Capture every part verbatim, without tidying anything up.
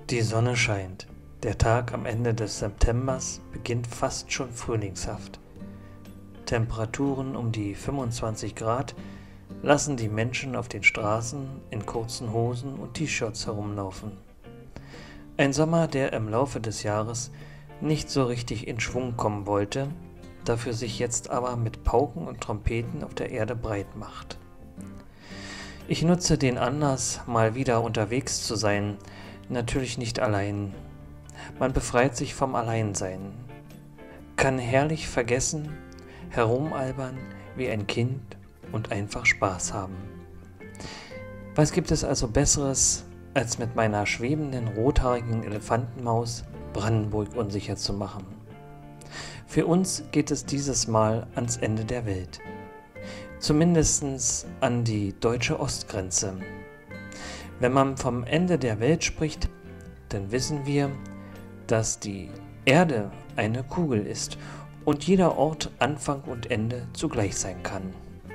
Die Sonne scheint. Der Tag am Ende des Septembers beginnt fast schon frühlingshaft. Temperaturen um die fünfundzwanzig Grad lassen die Menschen auf den Straßen in kurzen Hosen und T-Shirts herumlaufen. Ein Sommer, der im Laufe des Jahres nicht so richtig in Schwung kommen wollte, dafür sich jetzt aber mit Pauken und Trompeten auf der Erde breit macht. Ich nutze den Anlass, mal wieder unterwegs zu sein, natürlich nicht allein. Man befreit sich vom Alleinsein, kann herrlich vergessen, herumalbern wie ein Kind und einfach Spaß haben. Was gibt es also Besseres, als mit meiner schwebenden rothaarigen Elefantenmaus Brandenburg unsicher zu machen? Für uns geht es dieses Mal ans Ende der Welt. Zumindest an die deutsche Ostgrenze. Wenn man vom Ende der Welt spricht, dann wissen wir, dass die Erde eine Kugel ist und jeder Ort Anfang und Ende zugleich sein kann.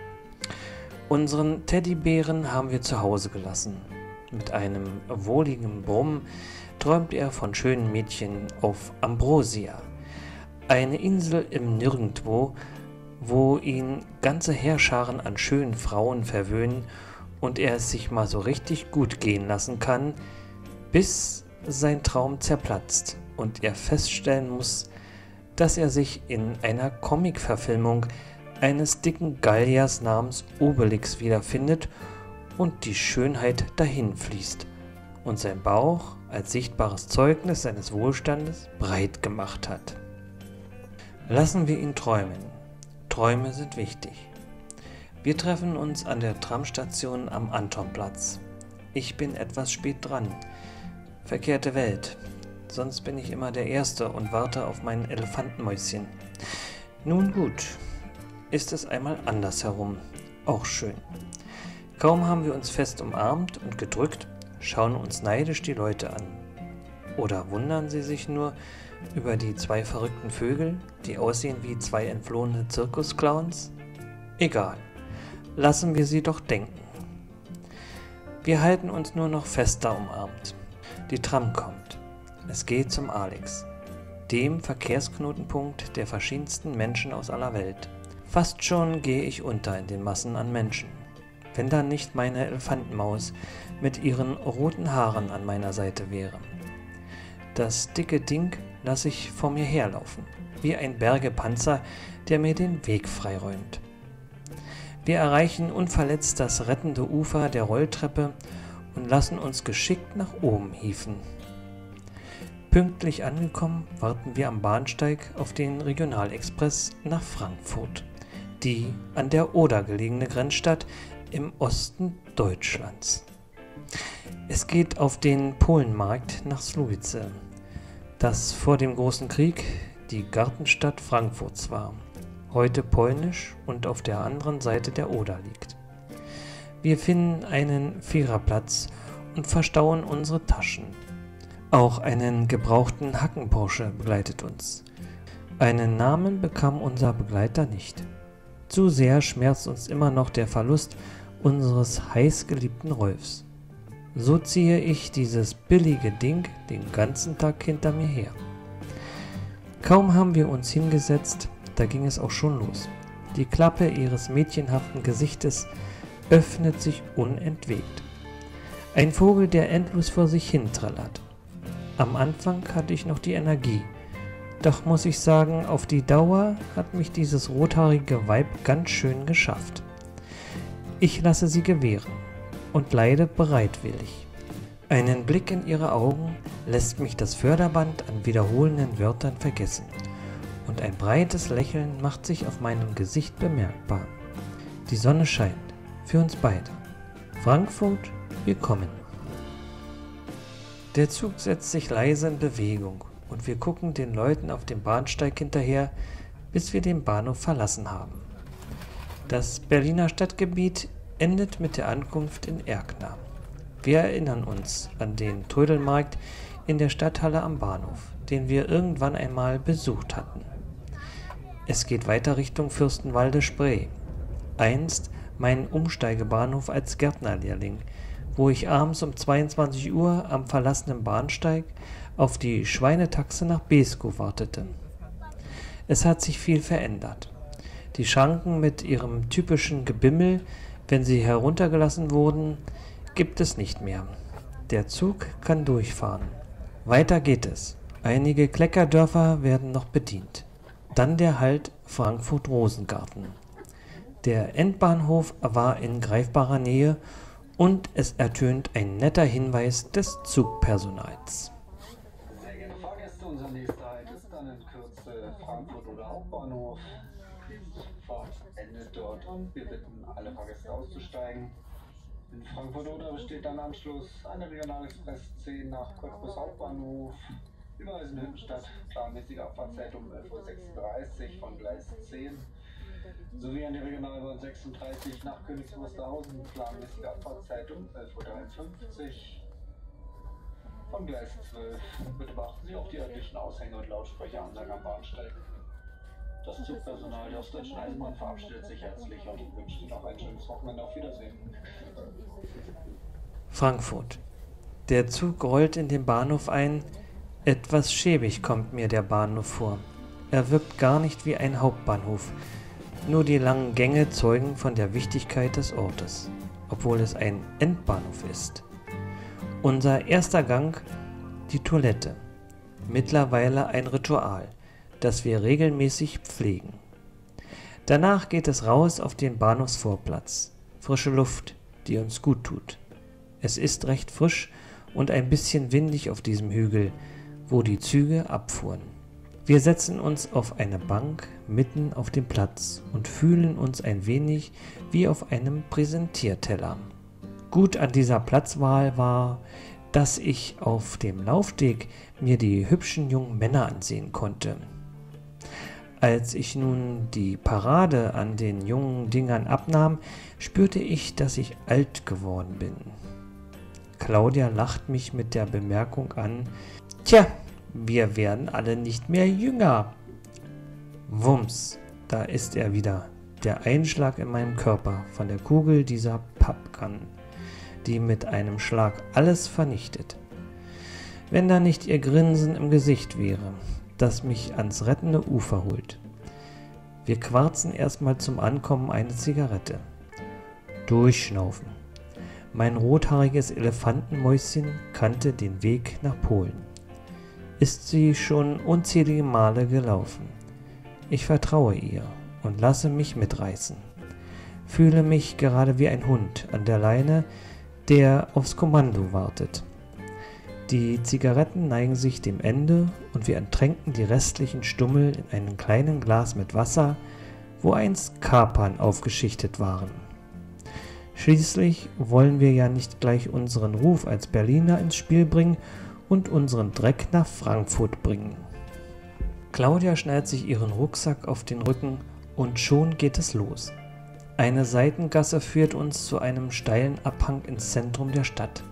Unseren Teddybären haben wir zu Hause gelassen. Mit einem wohligen Brummen träumt er von schönen Mädchen auf Ambrosia, eine Insel im Nirgendwo, wo ihn ganze Heerscharen an schönen Frauen verwöhnen und er es sich mal so richtig gut gehen lassen kann, bis sein Traum zerplatzt und er feststellen muss, dass er sich in einer Comic-Verfilmung eines dicken Galliers namens Obelix wiederfindet und die Schönheit dahin fließt und sein Bauch als sichtbares Zeugnis seines Wohlstandes breit gemacht hat. Lassen wir ihn träumen. Träume sind wichtig. Wir treffen uns an der Tramstation am Antonplatz. Ich bin etwas spät dran. Verkehrte Welt. Sonst bin ich immer der Erste und warte auf mein Elefantenmäuschen. Nun gut, ist es einmal andersherum. Auch schön. Kaum haben wir uns fest umarmt und gedrückt, schauen uns neidisch die Leute an. Oder wundern sie sich nur über die zwei verrückten Vögel, die aussehen wie zwei entflohene Zirkusclowns? Egal, lassen wir sie doch denken. Wir halten uns nur noch fester umarmt. Die Tram kommt. Es geht zum Alex, dem Verkehrsknotenpunkt der verschiedensten Menschen aus aller Welt. Fast schon gehe ich unter in den Massen an Menschen, wenn da nicht meine Elefantenmaus mit ihren roten Haaren an meiner Seite wäre. Das dicke Ding lasse ich vor mir herlaufen, wie ein Bergepanzer, der mir den Weg freiräumt. Wir erreichen unverletzt das rettende Ufer der Rolltreppe und lassen uns geschickt nach oben hieven. Pünktlich angekommen, warten wir am Bahnsteig auf den Regionalexpress nach Frankfurt, die an der Oder gelegene Grenzstadt im Osten Deutschlands. Es geht auf den Polenmarkt nach Słubice, das vor dem Großen Krieg die Gartenstadt Frankfurts war, heute polnisch und auf der anderen Seite der Oder liegt. Wir finden einen Viererplatz und verstauen unsere Taschen. Auch einen gebrauchten Hacken-Porsche begleitet uns. Einen Namen bekam unser Begleiter nicht. Zu sehr schmerzt uns immer noch der Verlust unseres heißgeliebten Rolfs. So ziehe ich dieses billige Ding den ganzen Tag hinter mir her. Kaum haben wir uns hingesetzt, da ging es auch schon los. Die Klappe ihres mädchenhaften Gesichtes öffnet sich unentwegt. Ein Vogel, der endlos vor sich hin trällert. Am Anfang hatte ich noch die Energie, doch muss ich sagen, auf die Dauer hat mich dieses rothaarige Weib ganz schön geschafft. Ich lasse sie gewähren und leide bereitwillig. Einen Blick in ihre Augen lässt mich das Förderband an wiederholenden Wörtern vergessen und ein breites Lächeln macht sich auf meinem Gesicht bemerkbar. Die Sonne scheint, für uns beide. Frankfurt, wir kommen. Der Zug setzt sich leise in Bewegung und wir gucken den Leuten auf dem Bahnsteig hinterher, bis wir den Bahnhof verlassen haben. Das Berliner Stadtgebiet endet mit der Ankunft in Erkner. Wir erinnern uns an den Trödelmarkt in der Stadthalle am Bahnhof, den wir irgendwann einmal besucht hatten. Es geht weiter Richtung Fürstenwalde-Spree, einst mein Umsteigebahnhof als Gärtnerlehrling, wo ich abends um zweiundzwanzig Uhr am verlassenen Bahnsteig auf die Schweinetaxe nach Beeskow wartete. Es hat sich viel verändert. Die Schranken mit ihrem typischen Gebimmel, wenn sie heruntergelassen wurden, gibt es nicht mehr. Der Zug kann durchfahren. Weiter geht es. Einige Kleckerdörfer werden noch bedient. Dann der Halt Frankfurt-Rosengarten. Der Endbahnhof war in greifbarer Nähe und es ertönt ein netter Hinweis des Zugpersonals. Sehr geehrte Fahrgäste, unser nächster Halt ist dann in Kürze Frankfurt oder Hauptbahnhof. Die Fahrt endet dort und wir bitten alle Fahrgäste auszusteigen. In Frankfurt oder besteht dann Anschluss eine Regionalexpress zehn nach Cottbus Hauptbahnhof über Eisenhüttenstadt, planmäßige Abfahrtzeit um elf Uhr sechsunddreißig von Gleis zehn, sowie an die Regionalbahn sechsunddreißig nach Königs Wusterhausen, planmäßige Abfahrtzeit um elf Uhr dreiundfünfzig von Gleis zwölf. Bitte beachten Sie auch die örtlichen Aushänge und Lautsprecheranlagen am Bahnsteig. Das Zugpersonal der Ostdeutschen Eisenbahn verabschiedet sich herzlich und wünscht Ihnen noch ein schönes Wochenende. Auf Wiedersehen. Frankfurt. Der Zug rollt in den Bahnhof ein. Etwas schäbig kommt mir der Bahnhof vor. Er wirkt gar nicht wie ein Hauptbahnhof. Nur die langen Gänge zeugen von der Wichtigkeit des Ortes, obwohl es ein Endbahnhof ist. Unser erster Gang, die Toilette. Mittlerweile ein Ritual, das wir regelmäßig pflegen. Danach geht es raus auf den Bahnhofsvorplatz. Frische Luft, die uns gut tut. Es ist recht frisch und ein bisschen windig auf diesem Hügel, wo die Züge abfuhren. Wir setzen uns auf eine Bank mitten auf dem Platz und fühlen uns ein wenig wie auf einem Präsentierteller. Gut an dieser Platzwahl war, dass ich auf dem Laufsteg mir die hübschen jungen Männer ansehen konnte. Als ich nun die Parade an den jungen Dingern abnahm, spürte ich, dass ich alt geworden bin. Claudia lacht mich mit der Bemerkung an: Tja, wir werden alle nicht mehr jünger. Wumms, da ist er wieder, der Einschlag in meinem Körper von der Kugel dieser Pappkan, die mit einem Schlag alles vernichtet. Wenn da nicht ihr Grinsen im Gesicht wäre, das mich ans rettende Ufer holt. Wir quarzen erstmal zum Ankommen eine Zigarette. Durchschnaufen. Mein rothaariges Elefantenmäuschen kannte den Weg nach Polen. Ist sie schon unzählige Male gelaufen. Ich vertraue ihr und lasse mich mitreißen. Fühle mich gerade wie ein Hund an der Leine, der aufs Kommando wartet. Die Zigaretten neigen sich dem Ende und wir ertränken die restlichen Stummel in einem kleinen Glas mit Wasser, wo einst Kapern aufgeschichtet waren. Schließlich wollen wir ja nicht gleich unseren Ruf als Berliner ins Spiel bringen und unseren Dreck nach Frankfurt bringen. Claudia schnallt sich ihren Rucksack auf den Rücken und schon geht es los. Eine Seitengasse führt uns zu einem steilen Abhang ins Zentrum der Stadt.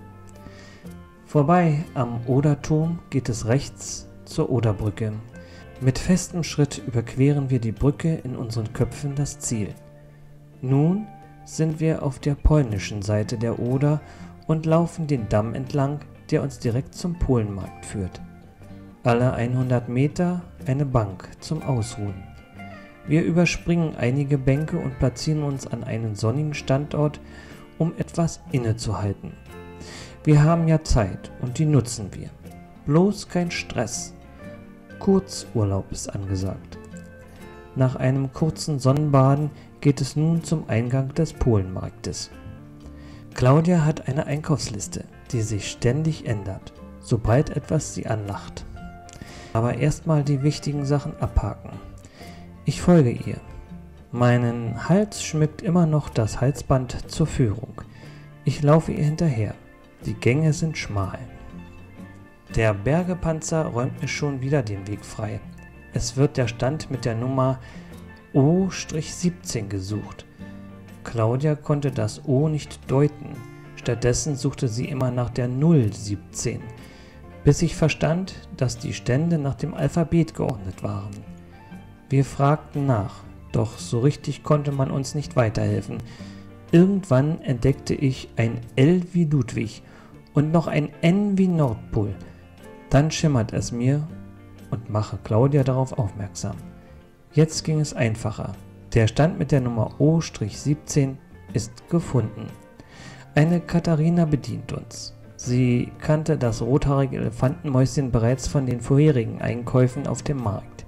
Vorbei am Oderturm geht es rechts zur Oderbrücke. Mit festem Schritt überqueren wir die Brücke, in unseren Köpfen das Ziel. Nun sind wir auf der polnischen Seite der Oder und laufen den Damm entlang, der uns direkt zum Polenmarkt führt. Alle hundert Meter eine Bank zum Ausruhen. Wir überspringen einige Bänke und platzieren uns an einen sonnigen Standort, um etwas innezuhalten. Wir haben ja Zeit und die nutzen wir. Bloß kein Stress. Kurzurlaub ist angesagt. Nach einem kurzen Sonnenbaden geht es nun zum Eingang des Polenmarktes. Claudia hat eine Einkaufsliste, die sich ständig ändert, sobald etwas sie anlacht. Aber erstmal die wichtigen Sachen abhaken. Ich folge ihr. Meinen Hals schmückt immer noch das Halsband zur Führung. Ich laufe ihr hinterher. Die Gänge sind schmal. Der Bergepanzer räumt mir schon wieder den Weg frei. Es wird der Stand mit der Nummer O siebzehn gesucht. Claudia konnte das O nicht deuten. Stattdessen suchte sie immer nach der null siebzehn, bis ich verstand, dass die Stände nach dem Alphabet geordnet waren. Wir fragten nach, doch so richtig konnte man uns nicht weiterhelfen. Irgendwann entdeckte ich ein L wie Ludwig und noch ein N wie Nordpol. Dann schimmert es mir und mache Claudia darauf aufmerksam. Jetzt ging es einfacher. Der Stand mit der Nummer O siebzehn ist gefunden. Eine Katharina bedient uns. Sie kannte das rothaarige Elefantenmäuschen bereits von den vorherigen Einkäufen auf dem Markt.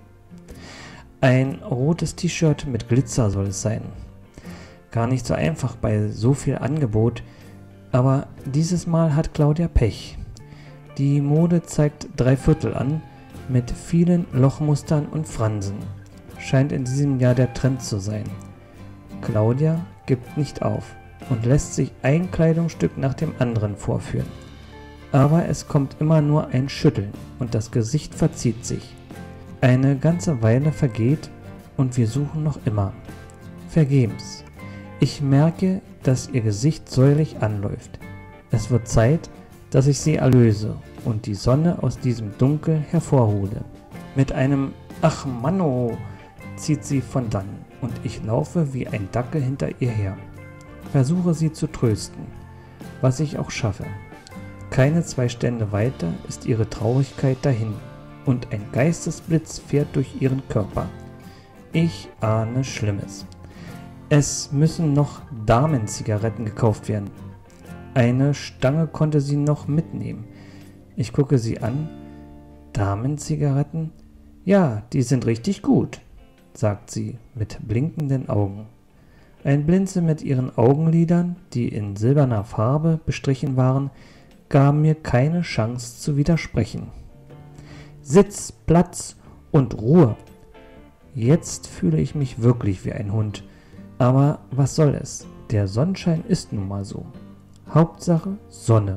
Ein rotes T-Shirt mit Glitzer soll es sein. Gar nicht so einfach bei so viel Angebot, aber dieses Mal hat Claudia Pech. Die Mode zeigt drei Viertel an, mit vielen Lochmustern und Fransen. Scheint in diesem Jahr der Trend zu sein. Claudia gibt nicht auf und lässt sich ein Kleidungsstück nach dem anderen vorführen. Aber es kommt immer nur ein Schütteln und das Gesicht verzieht sich. Eine ganze Weile vergeht und wir suchen noch immer. Vergebens. Ich merke, dass ihr Gesicht säuerlich anläuft. Es wird Zeit, dass ich sie erlöse und die Sonne aus diesem Dunkel hervorhole. Mit einem »Ach Manno« zieht sie von dannen und ich laufe wie ein Dackel hinter ihr her. Versuche sie zu trösten, was ich auch schaffe. Keine zwei Stände weiter ist ihre Traurigkeit dahin und ein Geistesblitz fährt durch ihren Körper. Ich ahne Schlimmes. Es müssen noch Damenzigaretten gekauft werden. Eine Stange konnte sie noch mitnehmen. Ich gucke sie an. Damenzigaretten? Ja, die sind richtig gut, sagt sie mit blinkenden Augen. Ein Blinzeln mit ihren Augenlidern, die in silberner Farbe bestrichen waren, gab mir keine Chance zu widersprechen. Sitz, Platz und Ruhe. Jetzt fühle ich mich wirklich wie ein Hund. Aber was soll es? Der Sonnenschein ist nun mal so. Hauptsache Sonne.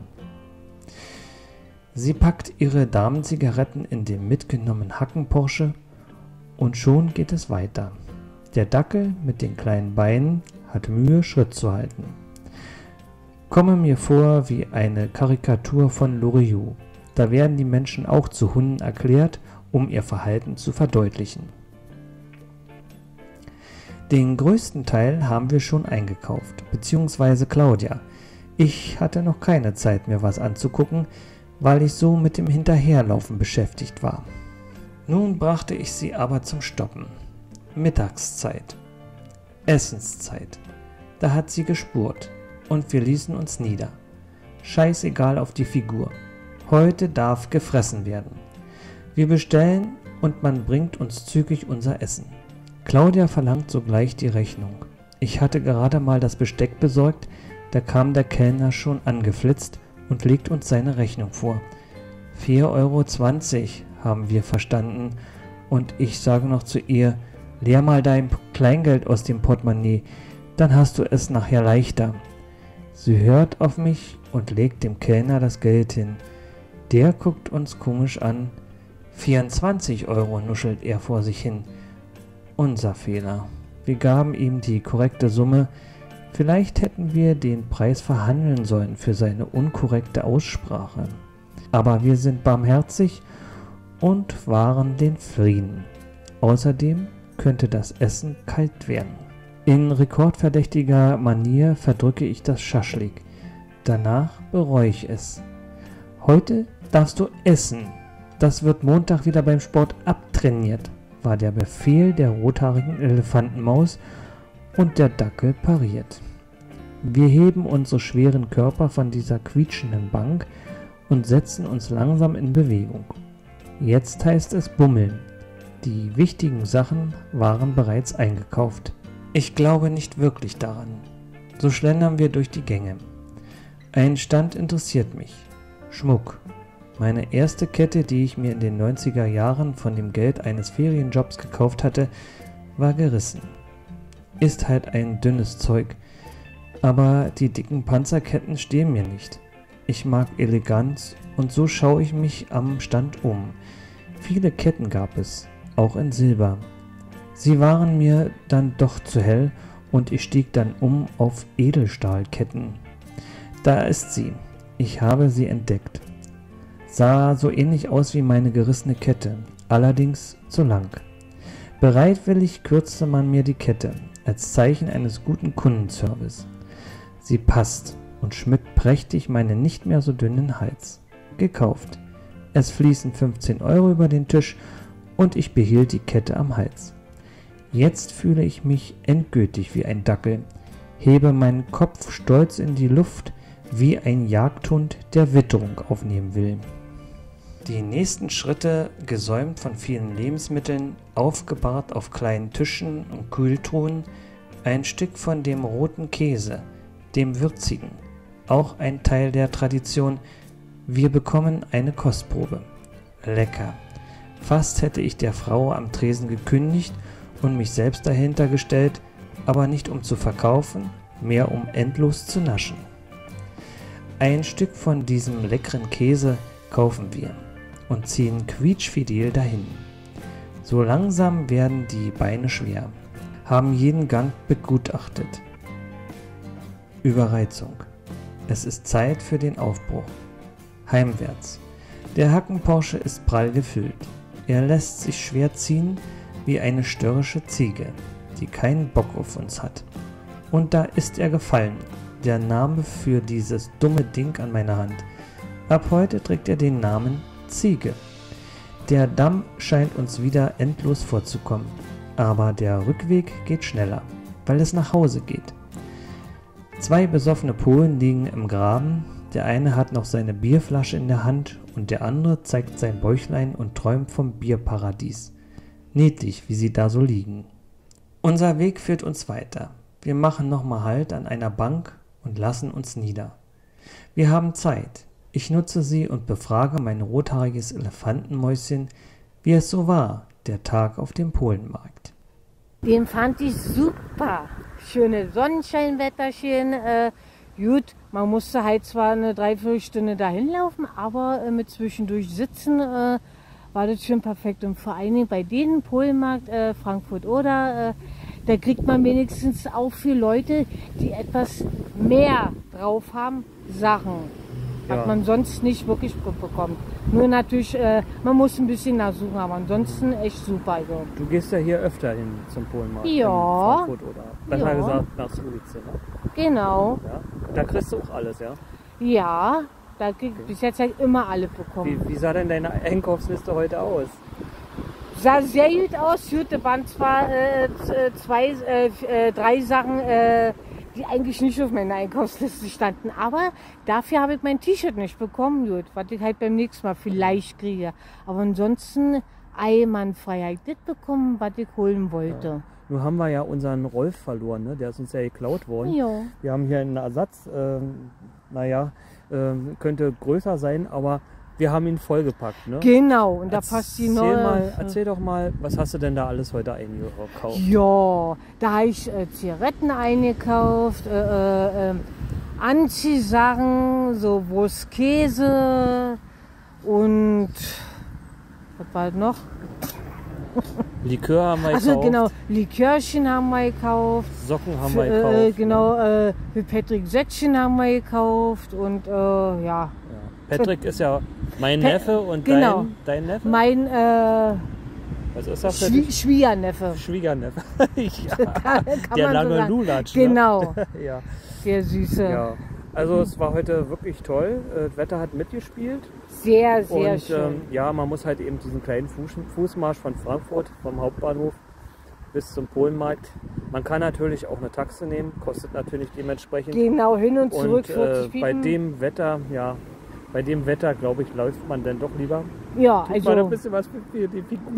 Sie packt ihre Damenzigaretten in den mitgenommenen Hacken-Porsche und schon geht es weiter. Der Dackel mit den kleinen Beinen hat Mühe, Schritt zu halten. Komme mir vor wie eine Karikatur von Loriot. Da werden die Menschen auch zu Hunden erklärt, um ihr Verhalten zu verdeutlichen. Den größten Teil haben wir schon eingekauft, beziehungsweise Claudia. Ich hatte noch keine Zeit, mir was anzugucken, weil ich so mit dem Hinterherlaufen beschäftigt war. Nun brachte ich sie aber zum Stoppen. Mittagszeit. Essenszeit. Da hat sie gespurt und wir ließen uns nieder. Scheißegal auf die Figur. Heute darf gefressen werden. Wir bestellen und man bringt uns zügig unser Essen. Claudia verlangt sogleich die Rechnung. Ich hatte gerade mal das Besteck besorgt, da kam der Kellner schon angeflitzt und legt uns seine Rechnung vor. vier Euro zwanzig haben wir verstanden und ich sage noch zu ihr, leer mal dein Kleingeld aus dem Portemonnaie, dann hast du es nachher leichter. Sie hört auf mich und legt dem Kellner das Geld hin. Der guckt uns komisch an. vierundzwanzig Euro nuschelt er vor sich hin. Unser Fehler. Wir gaben ihm die korrekte Summe. Vielleicht hätten wir den Preis verhandeln sollen für seine unkorrekte Aussprache. Aber wir sind barmherzig und wahren den Frieden. Außerdem könnte das Essen kalt werden. In rekordverdächtiger Manier verdrücke ich das Schaschlik. Danach bereue ich es. Heute darfst du essen. Das wird Montag wieder beim Sport abtrainiert, war der Befehl der rothaarigen Elefantenmaus und der Dackel pariert. Wir heben unsere schweren Körper von dieser quietschenden Bank und setzen uns langsam in Bewegung. Jetzt heißt es bummeln. Die wichtigen Sachen waren bereits eingekauft. Ich glaube nicht wirklich daran. So schlendern wir durch die Gänge. Ein Stand interessiert mich. Schmuck. Meine erste Kette, die ich mir in den neunziger Jahren von dem Geld eines Ferienjobs gekauft hatte, war gerissen. Ist halt ein dünnes Zeug, aber die dicken Panzerketten stehen mir nicht. Ich mag Eleganz und so schaue ich mich am Stand um. Viele Ketten gab es, auch in Silber. Sie waren mir dann doch zu hell und ich stieg dann um auf Edelstahlketten. Da ist sie. Ich habe sie entdeckt. Sah so ähnlich aus wie meine gerissene Kette, allerdings zu lang. Bereitwillig kürzte man mir die Kette, als Zeichen eines guten Kundenservice. Sie passt und schmückt prächtig meinen nicht mehr so dünnen Hals. Gekauft. Es fließen fünfzehn Euro über den Tisch und ich behielt die Kette am Hals. Jetzt fühle ich mich endgültig wie ein Dackel, hebe meinen Kopf stolz in die Luft, wie ein Jagdhund, der Witterung aufnehmen will. Die nächsten Schritte, gesäumt von vielen Lebensmitteln, aufgebahrt auf kleinen Tischen und Kühltruhen, ein Stück von dem roten Käse, dem würzigen, auch ein Teil der Tradition. Wir bekommen eine Kostprobe. Lecker. Fast hätte ich der Frau am Tresen gekündigt und mich selbst dahinter gestellt, aber nicht um zu verkaufen, mehr um endlos zu naschen. Ein Stück von diesem leckeren Käse kaufen wir und ziehen quietschfidel dahin. So langsam werden die Beine schwer, haben jeden Gang begutachtet. Überreizung. Es ist Zeit für den Aufbruch. Heimwärts. Der Hacken-Porsche ist prall gefüllt. Er lässt sich schwer ziehen wie eine störrische Ziege, die keinen Bock auf uns hat. Und da ist er gefallen, der Name für dieses dumme Ding an meiner Hand. Ab heute trägt er den Namen Ziege. Der Damm scheint uns wieder endlos vorzukommen, aber der Rückweg geht schneller, weil es nach Hause geht. Zwei besoffene Polen liegen im Graben, der eine hat noch seine Bierflasche in der Hand und der andere zeigt sein Bäuchlein und träumt vom Bierparadies. Niedlich, wie sie da so liegen. Unser Weg führt uns weiter. Wir machen nochmal Halt an einer Bank und lassen uns nieder. Wir haben Zeit. Ich nutze sie und befrage mein rothaariges Elefantenmäuschen, wie es so war, der Tag auf dem Polenmarkt. Den fand ich super. Schöne Sonnenscheinwetterchen. Äh, gut, man musste halt zwar eine Dreiviertelstunde dahin laufen, aber äh, mit zwischendurch sitzen äh, war das schon perfekt. Und vor allen Dingen bei denen Polenmarkt äh, Frankfurt oder äh, da kriegt man wenigstens auch für Leute, die etwas mehr drauf haben, Sachen. Was Ja. man sonst nicht wirklich bekommt. Nur natürlich, äh, man muss ein bisschen nachsuchen, aber ansonsten echt super. Also. Du gehst ja hier öfter hin zum Polenmarkt. Ja. In Frankfurt oder besser Ja. gesagt nach Sulice, ne? Genau. Ja. Da kriegst du auch alles, ja? Ja, da krieg ich bis jetzt halt immer alle bekommen. Wie, wie sah denn deine Einkaufsliste heute aus? Sah sehr gut aus. Gut, da waren zwar äh, z- zwei, äh, f- äh, drei Sachen, äh, die eigentlich nicht auf meiner Einkaufsliste standen. Aber dafür habe ich mein T-Shirt nicht bekommen, gut, was ich halt beim nächsten Mal vielleicht kriege. Aber ansonsten einwandfrei habe ich das bekommen, was ich holen wollte. Ja. Nun haben wir ja unseren Rolf verloren, ne? Der ist uns ja geklaut worden. Ja. Wir haben hier einen Ersatz, ähm, naja, ähm, könnte größer sein, aber wir haben ihn vollgepackt. Ne? Genau, und da passt die Erzähl neue. mal, erzähl doch mal, was hast du denn da alles heute eingekauft? Ja, da habe ich äh, Zigaretten eingekauft, äh, äh, Anziehsachen, so Wurst, Käse und was war das noch? Likör haben wir Also gekauft, genau, Likörchen haben wir gekauft. Socken haben Für, wir gekauft. äh, genau, äh, für Patrick Sättchen haben wir gekauft und äh, ja. Ja. Patrick ist ja mein Pa- Neffe und genau. dein, dein Neffe? Mein äh, Was ist das für Schwie dich? Schwiegerneffe. Schwiegerneffe. Ja. Kann, kann Der man lange so sagen. Lulatsch. Genau, Ne? Ja. der Süße. Ja. Also es war heute wirklich toll. Äh, Das Wetter hat mitgespielt. Sehr, sehr Und schön. ähm, ja, man muss halt eben diesen kleinen Fuß, Fußmarsch von Frankfurt, vom Hauptbahnhof bis zum Polenmarkt. Man kann natürlich auch eine Taxe nehmen, kostet natürlich dementsprechend. Genau, hin und zurück, Und äh, vierzig bei Minuten. dem Wetter, ja, bei dem Wetter, glaube ich, läuft man dann doch lieber. Ja, Tut man ein also, bisschen was für für die Figur.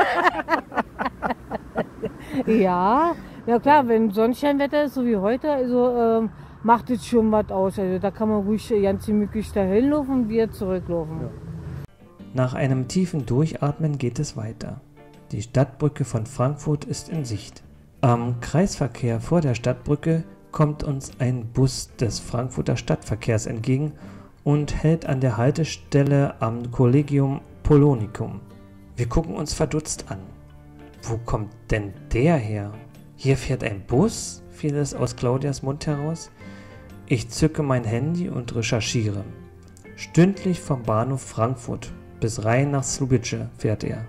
ja, na klar, wenn Sonnenscheinwetter ist, so wie heute, also ähm, macht es schon was aus. Also da kann man ruhig ganz gemütlich dahin laufen und wieder zurücklaufen. Ja. Nach einem tiefen Durchatmen geht es weiter. Die Stadtbrücke von Frankfurt ist in Sicht. Am Kreisverkehr vor der Stadtbrücke kommt uns ein Bus des Frankfurter Stadtverkehrs entgegen und hält an der Haltestelle am Collegium Polonicum. Wir gucken uns verdutzt an. Wo kommt denn der her? Hier fährt ein Bus, fiel es aus Claudias Mund heraus. Ich zücke mein Handy und recherchiere. Stündlich vom Bahnhof Frankfurt bis rein nach Słubice fährt er.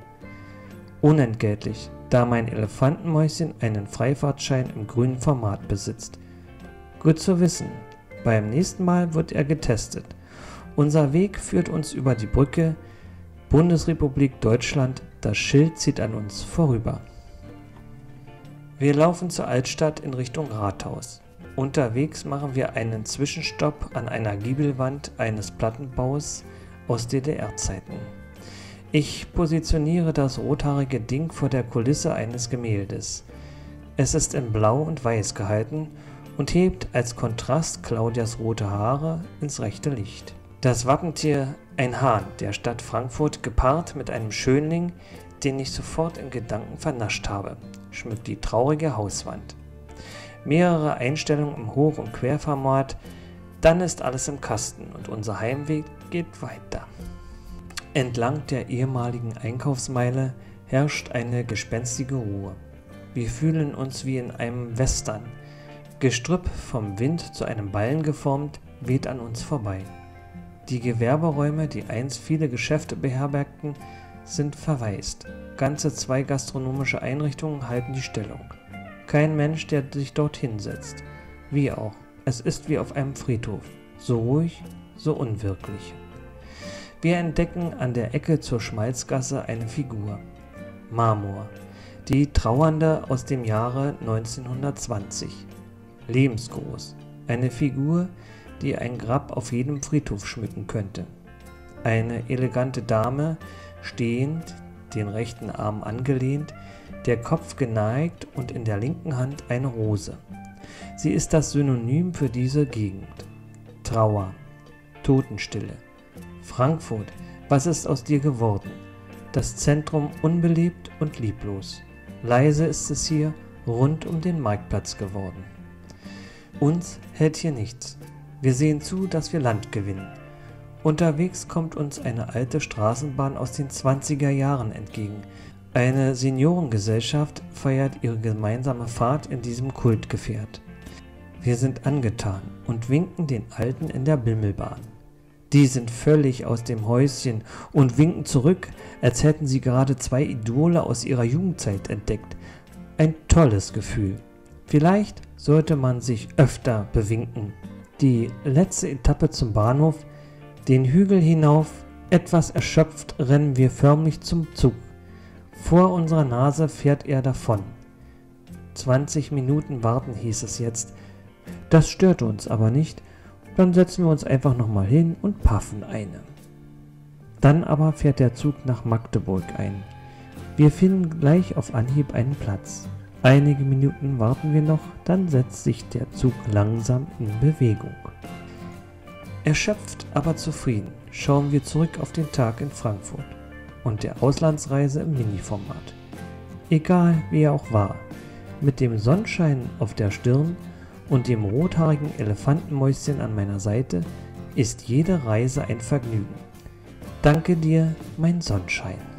Unentgeltlich, da mein Elefantenmäuschen einen Freifahrtschein im grünen Format besitzt. Gut zu wissen. Beim nächsten Mal wird er getestet. Unser Weg führt uns über die Brücke. Bundesrepublik Deutschland, das Schild zieht an uns vorüber. Wir laufen zur Altstadt in Richtung Rathaus. Unterwegs machen wir einen Zwischenstopp an einer Giebelwand eines Plattenbaus aus D D R-Zeiten. Ich positioniere das rothaarige Ding vor der Kulisse eines Gemäldes. Es ist in Blau und Weiß gehalten und hebt als Kontrast Claudias rote Haare ins rechte Licht. Das Wappentier, ein Hahn der Stadt Frankfurt, gepaart mit einem Schönling, den ich sofort in Gedanken vernascht habe, schmückt die traurige Hauswand. Mehrere Einstellungen im Hoch- und Querformat, dann ist alles im Kasten und unser Heimweg geht weiter. Entlang der ehemaligen Einkaufsmeile herrscht eine gespenstige Ruhe. Wir fühlen uns wie in einem Western. Gestrüpp vom Wind zu einem Ballen geformt, weht an uns vorbei. Die Gewerberäume, die einst viele Geschäfte beherbergten, sind verwaist. Ganze zwei gastronomische Einrichtungen halten die Stellung. Kein Mensch, der sich dorthin setzt. Wie auch. Es ist wie auf einem Friedhof. So ruhig, so unwirklich. Wir entdecken an der Ecke zur Schmalzgasse eine Figur. Marmor. Die Trauernde aus dem Jahre neunzehnhundertzwanzig. Lebensgroß. Eine Figur, die ein Grab auf jedem Friedhof schmücken könnte. Eine elegante Dame, stehend, den rechten Arm angelehnt, der Kopf geneigt und in der linken Hand eine Rose. Sie ist das Synonym für diese Gegend. Trauer, Totenstille. Frankfurt, was ist aus dir geworden? Das Zentrum unbelebt und lieblos. Leise ist es hier rund um den Marktplatz geworden. Uns hält hier nichts. Wir sehen zu, dass wir Land gewinnen. Unterwegs kommt uns eine alte Straßenbahn aus den zwanziger Jahren entgegen. Eine Seniorengesellschaft feiert ihre gemeinsame Fahrt in diesem Kultgefährt. Wir sind angetan und winken den Alten in der Bimmelbahn. Die sind völlig aus dem Häuschen und winken zurück, als hätten sie gerade zwei Idole aus ihrer Jugendzeit entdeckt. Ein tolles Gefühl. Vielleicht sollte man sich öfter bewinken. Die letzte Etappe zum Bahnhof, den Hügel hinauf, etwas erschöpft rennen wir förmlich zum Zug. Vor unserer Nase fährt er davon. zwanzig Minuten warten hieß es jetzt. Das störte uns aber nicht. Dann setzen wir uns einfach nochmal hin und paffen eine. Dann aber fährt der Zug nach Magdeburg ein. Wir finden gleich auf Anhieb einen Platz. Einige Minuten warten wir noch, dann setzt sich der Zug langsam in Bewegung. Erschöpft, aber zufrieden schauen wir zurück auf den Tag in Frankfurt und der Auslandsreise im Miniformat. Egal wie er auch war, mit dem Sonnenschein auf der Stirn und dem rothaarigen Elefantenmäuschen an meiner Seite ist jede Reise ein Vergnügen. Danke dir, mein Sonnenschein.